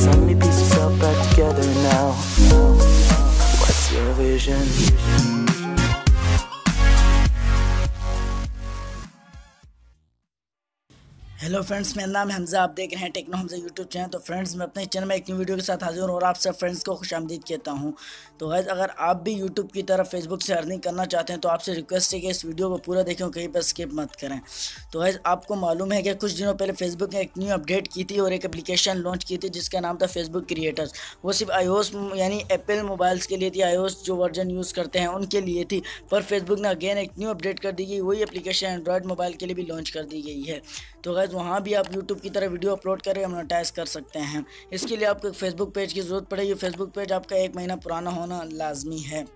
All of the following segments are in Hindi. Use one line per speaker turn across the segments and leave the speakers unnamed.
Let me piece yourself back together now. What's your vision?
Hello friends, मेरा नाम है हमज़ा। आप देख रहे हैं टेक्नो हमज़ा यूट्यूब चैनल। तो फ्रेंड्स, मैं अपने चैनल में एक न्यू वीडियो के साथ हाजिर हूँ और आप सब फ्रेंड्स को खुशामदीद कहता हूँ। तो गाइस, अगर आप भी यूट्यूब की तरफ फेसबुक से अर्निंग करना चाहते हैं तो आपसे रिक्वेस्ट है कि इस वीडियो को पूरा देखें, कहीं पर स्किप मत करें। तो गाइस, आपको मालूम है कि कुछ दिनों पहले फेसबुक ने एक न्यू अपडेट की थी और एक एप्लीकेशन लॉन्च की थी जिसका नाम था फेसबुक क्रिएटर्स। वो सिर्फ iOS यानी एप्पल मोबाइल्स के लिए थी, iOS जो वर्जन यूज़ करते हैं उनके लिए थी। पर फेसबुक ने अगेन एक न्यू अपडेट कर दी गई, वही एप्लीकेशन एंड्रॉयड मोबाइल के लिए भी लॉन्च कर दी गई है। तो गाइस, वहाँ भी आप यूट्यूब की तरह वीडियो अपलोड करके मोनेटाइज कर सकते हैं। इसके लिए आपको एक फेसबुक पेज की ज़रूरत पड़ेगी। फेसबुक पेज आपका 1 महीना पुराना होना लाजमी है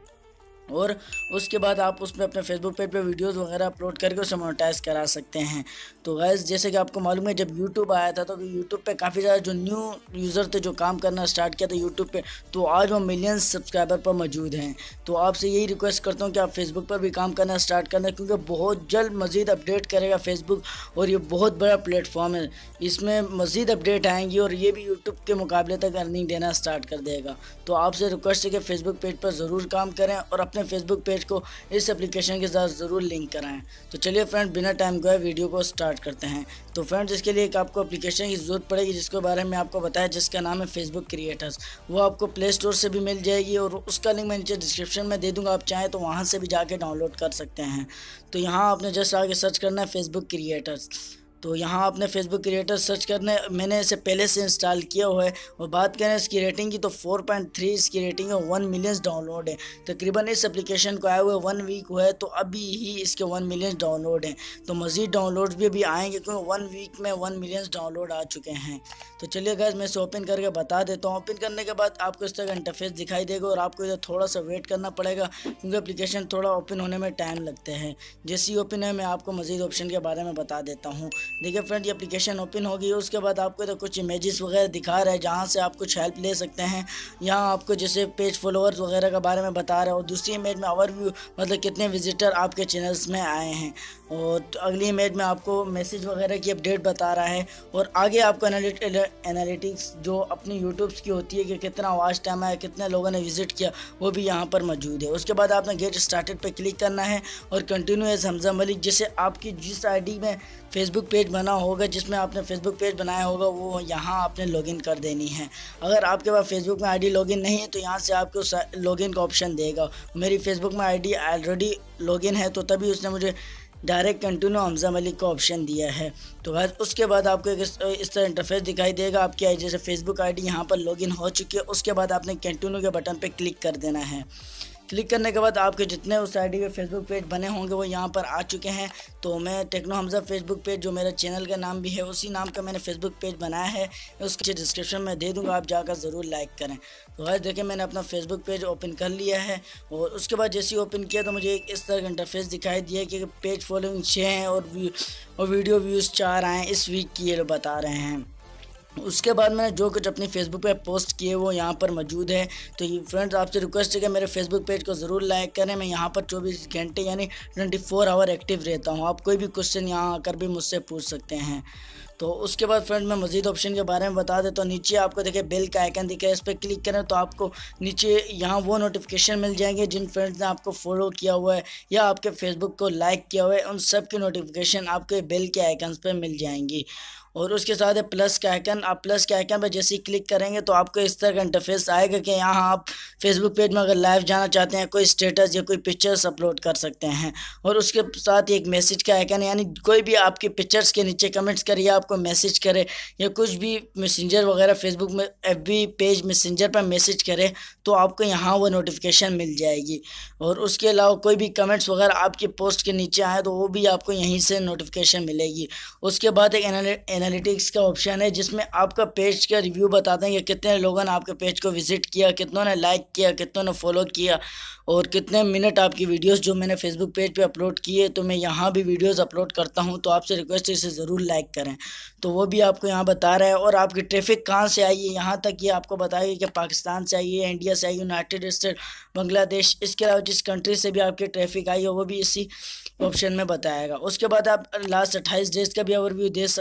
और उसके बाद आप उसमें अपने फेसबुक पेज पे वीडियोस वगैरह अपलोड करके उसे मोनेटाइज करा सकते हैं। तो गाइस, जैसे कि आपको मालूम है, जब यूट्यूब आया था तो यूट्यूब पे काफ़ी ज़्यादा जो न्यू यूज़र थे जो काम करना स्टार्ट किया था यूट्यूब पे, तो आज वो मिलियंस सब्सक्राइबर पर मौजूद हैं। तो आपसे यही रिक्वेस्ट करता हूँ कि आप फेसबुक पर भी काम करना स्टार्ट करना, क्योंकि बहुत जल्द मज़ीद अपडेट करेगा फेसबुक और ये बहुत बड़ा प्लेटफॉर्म है। इसमें मज़ीद अपडेट आएंगी और ये भी यूट्यूब के मुकाबले तक अर्निंग देना स्टार्ट कर देगा। तो आपसे रिक्वेस्ट है कि फेसबुक पेज पर ज़रूर काम करें और अपने फेसबुक पेज को इस एप्लीकेशन के साथ ज़रूर लिंक कराएं। तो चलिए फ्रेंड, बिना टाइम गए वीडियो को स्टार्ट करते हैं। तो फ्रेंड्स, इसके लिए एक आपको एप्लीकेशन की ज़रूरत पड़ेगी जिसके बारे में आपको बताया, जिसका नाम है फेसबुक क्रिएटर्स। वो आपको प्ले स्टोर से भी मिल जाएगी और उसका लिंक मैं नीचे डिस्क्रिप्शन में दे दूँगा। आप चाहें तो वहाँ से भी जाके डाउनलोड कर सकते हैं। तो यहाँ आपने जस्ट आगे सर्च करना है फेसबुक क्रिएटर्स। तो यहाँ आपने फेसबुक क्रिएटर सर्च करना है। मैंने इसे पहले से इंस्टॉल किया हुआ है और बात करें इसकी रेटिंग की तो 4.3 इसकी रेटिंग है, 1 मिलियन डाउनलोड है। तकरीबन इस एप्लीकेशन को आए हुए 1 वीक हुआ है, तो अभी ही इसके 1 मिलियन डाउनलोड हैं। तो मज़ीद डाउनलोड्स भी अभी आएंगे क्योंकि 1 वीक में 1 मिलियन डाउनलोड आ चुके हैं। तो चलिए गाइस, मैं इसे ओपन करके बता देता हूँ। ओपन करने के बाद आपको इस तरह का इंटरफेस दिखाई देगा और आपको इधर थोड़ा सा वेट करना पड़ेगा क्योंकि एप्लीकेशन थोड़ा ओपन होने में टाइम लगते हैं। जैसे ही ओपन है मैं आपको मज़ीद ऑप्शन के बारे में बता देता हूँ। देखिए फ्रेंड, ये एप्लीकेशन ओपन होगी, उसके बाद आपको तो कुछ इमेजेस वगैरह दिखा रहा है जहाँ से आप कुछ हेल्प ले सकते हैं। यहाँ आपको जैसे पेज फॉलोअर्स वगैरह के बारे में बता रहा है और दूसरी इमेज में ओवरव्यू, मतलब कितने विजिटर आपके चैनल्स में आए हैं। और तो अगली इमेज में आपको मैसेज वगैरह की अपडेट बता रहा है और आगे आपको एनालिटिक्स जो अपनी यूट्यूब की होती है कि कितना वॉच टाइम आया, कितने लोगों ने विजिट किया, वो भी यहाँ पर मौजूद है। उसके बाद आपने गेट स्टार्टेड पे क्लिक करना है और कंटिन्यू एज हमज़ा मलिक, जैसे आपकी जिस आईडी में फेसबुक पेज बना होगा, जिसमें आपने फेसबुक पेज बनाया होगा, वो यहाँ आपने लॉगिन कर देनी है। अगर आपके पास फेसबुक में आईडी लॉगिन नहीं है तो यहाँ से आपको लॉगिन का ऑप्शन देगा। मेरी फेसबुक में आईडी ऑलरेडी लॉगिन है तो तभी उसने मुझे डायरेक्ट कंटिन्यू हमज़ा मलिक का ऑप्शन दिया है। तो बस उसके बाद आपको इस तरह इंटरफेस दिखाई देगा। आपकी आई जैसे फेसबुक आईडी यहाँ पर लॉगिन हो चुकी है। उसके बाद आपने कंटिन्यू के बटन पे क्लिक कर देना है। क्लिक करने के बाद आपके जितने उस आईडी पे फेसबुक पेज बने होंगे वो यहाँ पर आ चुके हैं। तो मैं टेक्नो हमज़ा फेसबुक पेज, जो मेरा चैनल का नाम भी है, उसी नाम का मैंने फेसबुक पेज बनाया है, उसके डिस्क्रिप्शन में दे दूँगा, आप जाकर ज़रूर लाइक करें। तो गाइस देखिए, मैंने अपना फेसबुक पेज ओपन कर लिया है और उसके बाद जैसे ही ओपन किया तो मुझे एक इस तरह का इंटरफेस दिखाई दिया कि पेज फॉलोइंग 6 हैं और वीडियो व्यूज़ 4 आए इस वीक की, ये बता रहे हैं। उसके बाद मैंने जो कुछ अपनी फेसबुक पे पोस्ट किए वो यहाँ पर मौजूद है। तो ये फ्रेंड्स, आपसे रिक्वेस्ट है कि मेरे फेसबुक पेज को ज़रूर लाइक करें। मैं यहाँ पर 24 घंटे यानी 24 आवर एक्टिव रहता हूँ। आप कोई भी क्वेश्चन यहाँ आकर भी मुझसे पूछ सकते हैं। तो उसके बाद फ्रेंड, मैं मज़ीद ऑप्शन के बारे में बता देता हूँ। नीचे आपको देखिए बेल का आइकन दिख रहा है, इस पर क्लिक करें तो आपको नीचे यहाँ वो नोटिफिकेशन मिल जाएंगे जिन फ्रेंड्स ने आपको फॉलो किया हुआ है या आपके फेसबुक को लाइक किया हुआ है, उन सब की नोटिफिकेशन आपके बेल के आइकन पर मिल जाएंगी। और उसके साथ है प्लस का आइकन। आप प्लस के आइकन पर जैसे ही क्लिक करेंगे तो आपको इस तरह का इंटरफेस आएगा कि यहाँ आप फेसबुक पेज में अगर लाइव जाना चाहते हैं, कोई स्टेटस या कोई पिक्चर्स अपलोड कर सकते हैं। और उसके साथ एक मैसेज का आइकन, यानी कोई भी आपकी पिक्चर्स के नीचे कमेंट्स करे या आपको मैसेज करे या कुछ भी मैसेंजर वगैरह फेसबुक में एफबी पेज मैसेंजर पर मैसेज करे तो आपको यहाँ वो नोटिफिकेशन मिल जाएगी। और उसके अलावा कोई भी कमेंट्स वगैरह आपकी पोस्ट के नीचे आए तो वो भी आपको यहीं से नोटिफिकेशन मिलेगी। उसके बाद एक एनालिटिक्स का ऑप्शन है जिसमें आपका पेज का रिव्यू बताते हैं कि कितने लोगों ने आपके पेज को विजिट किया, कितनों ने लाइक किया, कितनों ने फॉलो किया और कितने मिनट आपकी वीडियोस जो मैंने फेसबुक पेज पे अपलोड किए। तो मैं यहाँ भी वीडियोस अपलोड करता हूँ, तो आपसे रिक्वेस्ट है इसे ज़रूर लाइक करें। तो वो भी आपको यहाँ बता रहा है। और आपकी ट्रैफिक कहाँ से आई है यहाँ तक ये आपको बताएगी कि पाकिस्तान से आई है, इंडिया से आई, यूनाइटेड स्टेट, बांग्लादेश, इसके अलावा जिस कंट्री से भी आपकी ट्रैफिक आई है वो भी इसी ऑप्शन में बताएगा। उसके बाद आप लास्ट 28 डेज़ का भी ओवरव्यू दे सकते हैं कि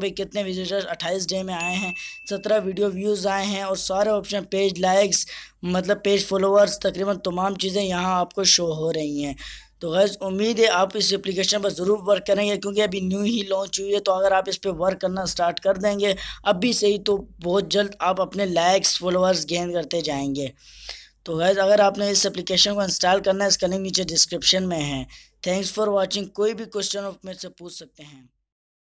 भाई कितने विजिटर्स 28 डे में आए हैं, 17 वीडियो व्यूज़ आए हैं और सारे ऑप्शन पेज लाइक्स मतलब पेज फॉलोअर्स तकरीबन तमाम चीज़ें यहाँ आपको शो हो रही हैं। तो गैस उम्मीद है आप इस एप्लीकेशन पर ज़रूर वर्क करेंगे, क्योंकि अभी न्यू ही लॉन्च हुई है। तो अगर आप इस पर वर्क करना स्टार्ट कर देंगे अभी से ही तो बहुत जल्द आप अपने लाइक्स फॉलोअर्स गेन करते जाएंगे। तो गैस अगर आपने इस एप्लीकेशन को इंस्टॉल करना है, इसका लिंक नीचे डिस्क्रिप्शन में है। Thanks for watching. कोई भी क्वेश्चन आप मेरे से पूछ सकते हैं।